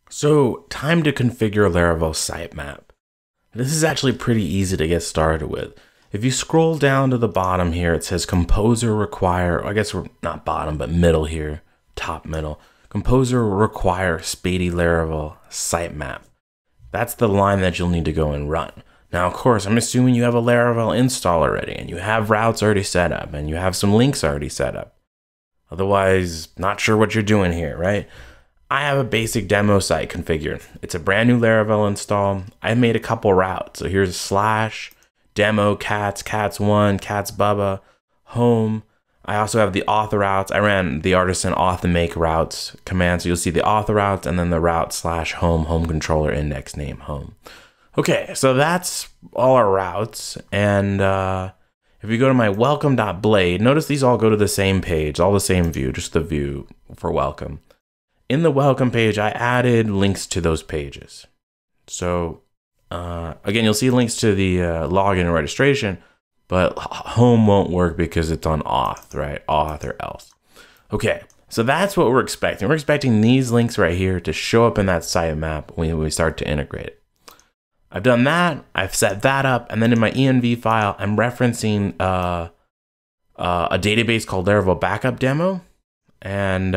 So, time to configure Laravel Sitemap. This is actually pretty easy to get started with. If you scroll down to the bottom here, it says composer require, I guess we're not bottom, but middle here, top middle. Composer require Spady Laravel Sitemap. That's the line that you'll need to go and run. Now, of course, I'm assuming you have a Laravel install already, and you have routes already set up, and you have some links already set up. Otherwise, not sure what you're doing here, right? I have a basic demo site configured. It's a brand new Laravel install. I made a couple routes. So here's slash, demo, cats1, cats bubba, home. I also have the auth routes. I ran the artisan auth make routes command. So you'll see the auth routes and then the route slash home controller index name home. Okay, so that's all our routes. And if you go to my welcome.blade, notice these all go to the same page, all the same view, just the view for welcome. In the welcome page, I added links to those pages. So again, you'll see links to the login and registration, but home won't work because it's on auth, right? Auth or else. Okay, so that's what we're expecting. We're expecting these links right here to show up in that sitemap when we start to integrate it. I've done that, I've set that up, and then in my env file, I'm referencing a database called Laravel Backup Demo, and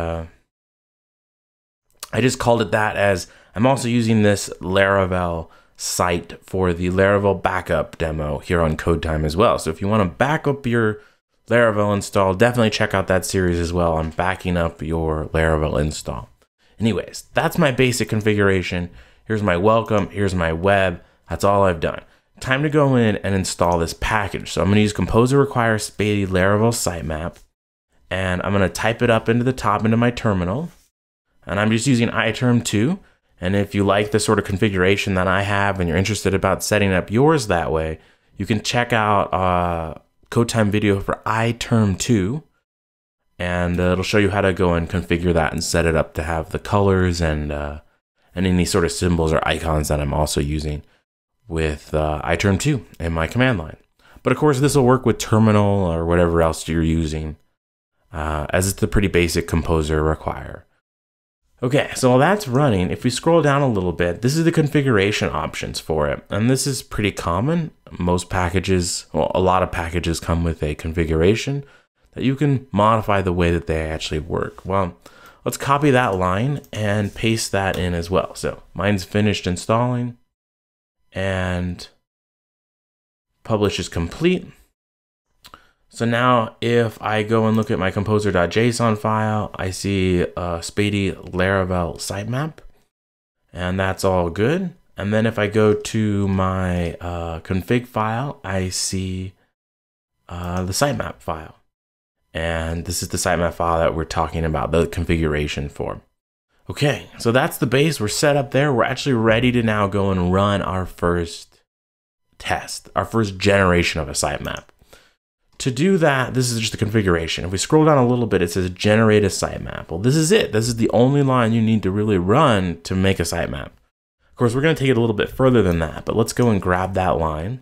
I just called it that as I'm also using this Laravel site for the Laravel backup demo here on CodeTime as well. So if you want to back up your Laravel install, definitely check out that series as well. I'm backing up your Laravel install. Anyways, that's my basic configuration. Here's my welcome, here's my web. That's all I've done. Time to go in and install this package. So I'm going to use composer require Spady Laravel sitemap, and I'm going to type it up into the top into my terminal. And I'm just using iterm2. And if you like the sort of configuration that I have and you're interested about setting up yours that way, you can check out CodeTime video for iterm2. And it'll show you how to go and configure that and set it up to have the colors and any sort of symbols or icons that I'm also using with iterm2 in my command line. But of course, this will work with terminal or whatever else you're using, as it's a pretty basic composer require. Okay, so while that's running, if we scroll down a little bit, this is the configuration options for it. And this is pretty common. Most packages, well, a lot of packages come with a configuration that you can modify the way that they actually work. Well, let's copy that line and paste that in as well. So mine's finished installing and publish is complete. So now if I go and look at my composer.json file, I see Spady Laravel sitemap, and that's all good. And then if I go to my config file, I see the sitemap file. And this is the sitemap file that we're talking about, the configuration for. Okay, so that's the base. We're set up there. We're actually ready to now go and run our first test, our first generation of a sitemap. To do that, this is just the configuration. If we scroll down a little bit, it says generate a sitemap. Well, this is it. This is the only line you need to really run to make a sitemap. Of course, we're going to take it a little bit further than that, but let's go and grab that line.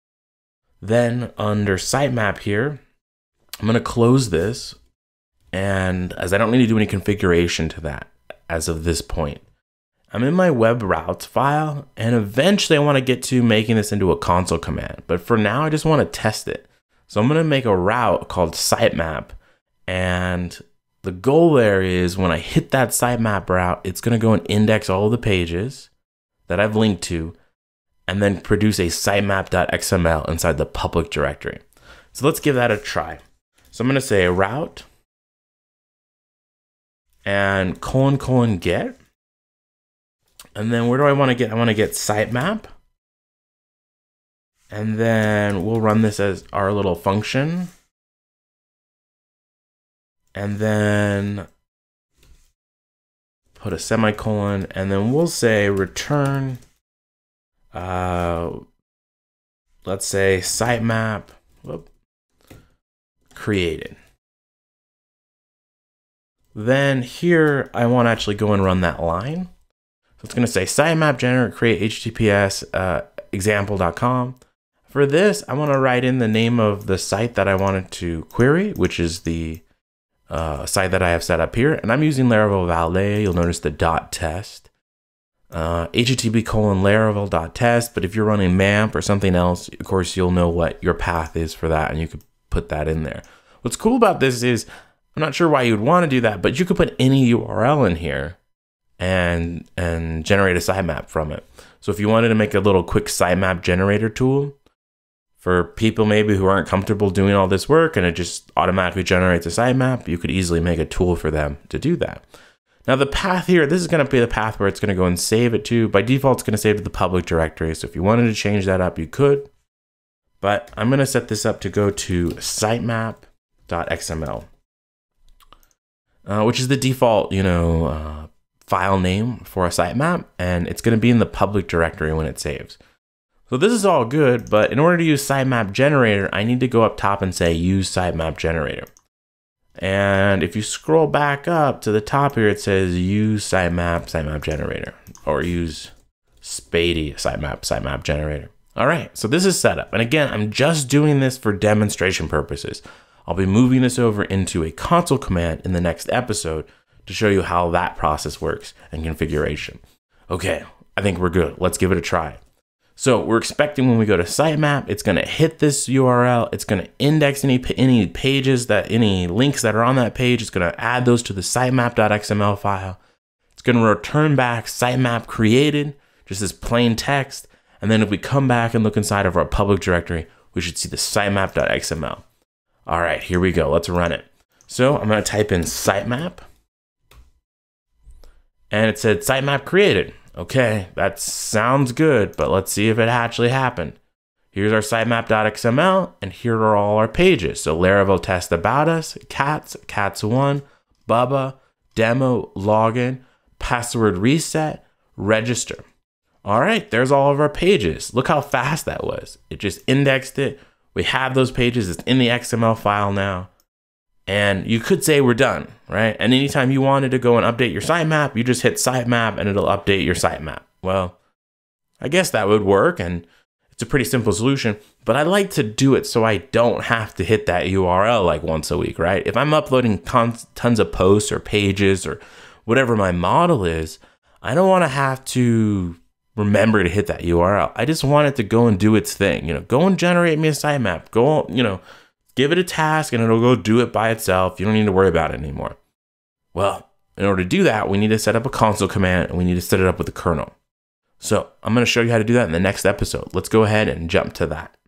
Then under sitemap here, I'm going to close this, and as I don't need to do any configuration to that as of this point, I'm in my web routes file, and eventually I want to get to making this into a console command. But for now, I just want to test it. So I'm going to make a route called sitemap, and the goal there is when I hit that sitemap route, it's going to go and index all the pages that I've linked to, and then produce a sitemap.xml inside the public directory. So let's give that a try. So I'm going to say route and : get. And then where do I want to get? I want to get sitemap. And then we'll run this as our little function. And then put a semicolon, and then we'll say return, let's say sitemap created. Then here, I want to actually go and run that line. So it's going to say sitemap generate create https example.com. For this, I want to write in the name of the site that I wanted to query, which is the site that I have set up here. And I'm using Laravel Valet. You'll notice the .test. http://laravel.test. But if you're running MAMP or something else, of course, you'll know what your path is for that, and you could put that in there. What's cool about this is, I'm not sure why you'd want to do that, but you could put any URL in here and generate a sitemap from it. So if you wanted to make a little quick sitemap generator tool for people maybe who aren't comfortable doing all this work and it just automatically generates a sitemap, you could easily make a tool for them to do that. Now the path here, this is going to be the path where it's going to go and save it to. By default, it's going to save to the public directory. So if you wanted to change that up, you could. But I'm going to set this up to go to sitemap.xml, which is the default, file name for a sitemap, and it's going to be in the public directory when it saves. So this is all good, but in order to use sitemap generator, I need to go up top and say use sitemap generator. And if you scroll back up to the top here, it says use sitemap generator, or use Spady sitemap generator. All right, so this is set up. And again, I'm just doing this for demonstration purposes. I'll be moving this over into a console command in the next episode to show you how that process works and configuration. Okay, I think we're good. Let's give it a try. So we're expecting when we go to sitemap, it's going to hit this URL. It's going to index any pages, any links that are on that page. It's going to add those to the sitemap.xml file. It's going to return back sitemap created, just as plain text. And then if we come back and look inside of our public directory, we should see the sitemap.xml. All right, here we go. Let's run it. So I'm going to type in sitemap. And it said sitemap created. Okay, that sounds good, but let's see if it actually happened. Here's our sitemap.xml, and here are all our pages. So Laravel test about us, cats1, Bubba, demo, login, password reset, register. All right, there's all of our pages. Look how fast that was. It just indexed it. We have those pages. It's in the XML file now. And you could say we're done, right? And anytime you wanted to go and update your sitemap, you just hit sitemap and it'll update your sitemap. Well, I guess that would work, and it's a pretty simple solution, but I like to do it so I don't have to hit that URL like once a week, right? If I'm uploading tons of posts or pages or whatever my model is, I don't want to have to remember to hit that URL. I just want it to go and do its thing. Go and generate me a sitemap. Go, give it a task and it'll go do it by itself. You don't need to worry about it anymore. Well, in order to do that, we need to set up a console command and we need to set it up with the kernel. So I'm going to show you how to do that in the next episode. Let's go ahead and jump to that.